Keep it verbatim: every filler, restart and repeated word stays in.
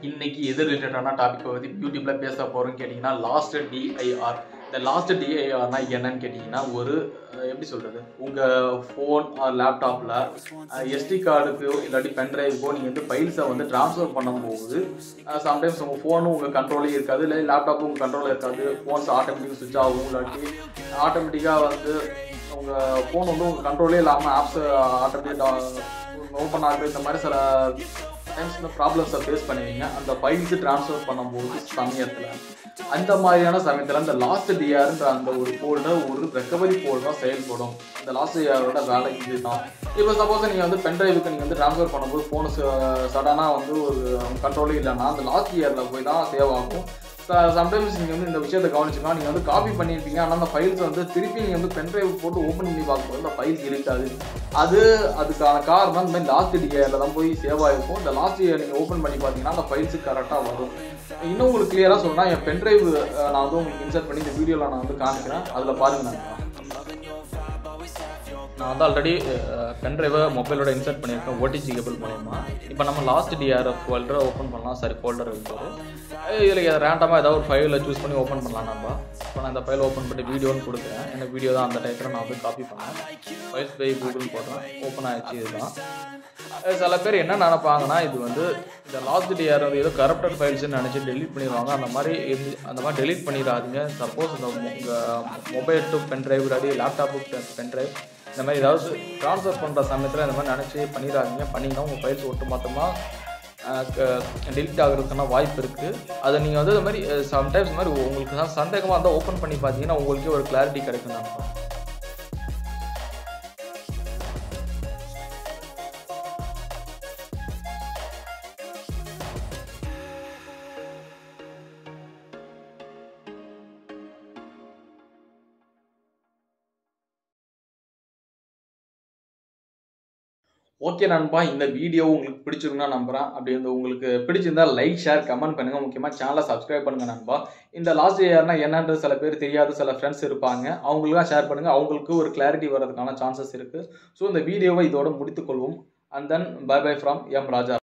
இன்னைக்கு எது ரிலேட்டடான டாபிக் பற்றி யூடியூப்ல பேச போறோம்னு கேட்டிங்கன்னா லாஸ்ட் டிஐஆர். இந்த லாஸ்ட் டிஐஆர்னா என்னன்னு கேட்டிங்கன்னா ஒரு எப்படி சொல்கிறது, உங்கள் ஃபோன் ஆர் லேப்டாப்பில் எஸ்டி கார்டுக்கு இல்லாட்டி பென்ட்ரைவுக்கோ நீங்கள் வந்து ஃபைல்ஸை வந்து ட்ரான்ஸ்ஃபர் பண்ணும்போது சம்டைம்ஸ் உங்கள் ஃபோனும் உங்கள் கண்ட்ரோலே இருக்காது, இல்லை லேப்டாப்பும் உங்கள் கண்ட்ரோலில் இருக்காது. ஃபோன்ஸ் ஆட்டோமேட்டிக்காக சுவிட்ச் ஆகும், இல்லாட்டி ஆட்டோமேட்டிக்காக வந்து உங்கள் ஃபோன் வந்து உங்கள் கண்ட்ரோலே இல்லாமல் ஆப்ஸ் ஆட்டோமேட்டிக் ஓப்பன் ஆகுது. இந்த மாதிரி சில டைம்ஸ் இந்த ப்ராப்ளம்ஸை ஃபேஸ் பண்ணுவீங்க அந்த ஃபைல்ஸு ட்ரான்ஸ்ஃபர் பண்ணும்போது சமயத்தில். அந்த மாதிரியான சமயத்தில் இந்த லாஸ்ட் டிஆர்ன்ற அந்த ஒரு ஃபோல்டர் ஒரு ரெக்கவரி ஃபோல்டராக செயல்படும். இந்த லாஸ்ட் டிஆரோட வேலை இது தான். இப்போ சப்போஸ் நீங்கள் வந்து பென்ட்ரைவுக்கு நீங்கள் வந்து ட்ரான்ஸ்ஃபர் பண்ணும்போது ஃபோனு சடனாக வந்து ஒரு கண்ட்ரோலே இல்லைன்னா அந்த லாஸ்ட் டிஆரில் போய் தான் சேவ் ஆகும். சம்டைம்ஸ் நீங்கள் வந்து இந்த விஷயத்தை கவனிச்சுக்கலாம். நீங்கள் வந்து காப்பி பண்ணியிருப்பீங்க, ஆனால் அந்த ஃபைல்ஸ் வந்து திருப்பி நீங்கள் வந்து பென்ட்ரைவ் போட்டு ஓப்பன் பண்ணி பார்க்கும்போது அந்த ஃபைல்ஸ் இருக்காது. அது அதுக்கான காரணம் இந்த மாதிரி லாஸ்ட் டிஆரில் தான் போய் சேவ் ஆகிருக்கும். இந்த லாஸ்ட் டிஆர் நீங்கள் ஓப்பன் பண்ணி பார்த்தீங்கன்னா அந்த ஃபைல்ஸு கரெக்டாக வரும். இன்னும் உங்களுக்கு கிளியராக சொல்லணும்னா என் பென்ட்ரைவ் நான் வந்து உங்களுக்கு இன்சர்ட் பண்ணி இந்த வீடியோவில் நான் வந்து காமிக்கிறேன், அதில் பாருங்கள். நான் வந்து ஆல்ரெடி பென்ட்ரைவை மொபைலோட இன்சர்ட் பண்ணியிருக்கேன் ஓடிஜி கேபிள் மூலயமா. இப்போ நம்ம லாஸ்ட் டிஆர் ஃபோல்டரை ஓப்பன் பண்ணலாம். சரி, ஃபோல்டர் இருக்குது, இதில் ரேண்டமாக ஏதாவது ஒரு ஃபைலை சூஸ் பண்ணி ஓப்பன் பண்ணலாம் நம்ம. இப்போ நான் இந்த ஃபைல் ஓப்பன் பண்ணி வீடியோன்னு கொடுக்குறேன். எனக்கு வீடியோ தான் அந்த டைத்தில் நான் வந்து காப்பி பண்ணேன். ஃபைல்ஸ் பை கூகுள் போடுறேன், ஓப்பன் ஆகிடுச்சு. இதுதான். சில பேர் என்ன நினைப்பாங்கன்னா இது வந்து இந்த லாஸ்ட் டிஆர் வந்து ஏதோ கரப்டட் ஃபைல்ஸ்ன்னு நினச்சி டெலிட் பண்ணிடுவாங்க. அந்த மாதிரி இருந்து அந்த மாதிரி டெலிட் பண்ணிடாதீங்க. சப்போஸ் இந்த உங்கள் மொபைல் டு பென்ட்ரைவ் இல்லாட்டி லேப்டாப்பு பென்ட்ரைவ் இந்த மாதிரி ஏதாவது ட்ரான்ஸ்ஃபர் பண்ணுற சமயத்தில் இந்த மாதிரி நினச்சி பண்ணிடாதீங்க. பண்ணிங்கன்னா உங்கள் ஃபைல்ஸ் ஒட்டு மொத்தமாக டெலிட் ஆகிறதுக்கான வாய்ப்பு இருக்குது. அதை நீங்கள் வந்து இந்த மாதிரி சம்டைம்ஸ் இந்த மாதிரி உங்களுக்கு தான் சந்தேகமாக இருந்தால் ஓப்பன் பண்ணி பார்த்தீங்கன்னா உங்களுக்கே ஒரு கிளாரிட்டி கிடைக்கும். நான் ஓகே நண்பா, இந்த வீடியோ உங்களுக்கு பிடிச்சிருக்குன்னா நம்புறேன். அப்படி வந்து உங்களுக்கு பிடிச்சிருந்தா லைக், ஷேர், கமெண்ட் பண்ணுங்க. முக்கியமாக சேனலை சப்ஸ்கிரைப் பண்ணுங்க நண்பா. இந்த லாஸ்ட் இயர்னா என்னன்றது சில பேர் தெரியாத சில ஃப்ரெண்ட்ஸ் இருப்பாங்க, அவங்களுக்குலாம் ஷேர் பண்ணுங்க. அவங்களுக்கு ஒரு கிளாரிட்டி வர்றதுக்கான சான்சஸ் இருக்கு. ஸோ இந்த வீடியோவை இதோட முடித்துக்கொள்வோம். And then bye bye from M Raja.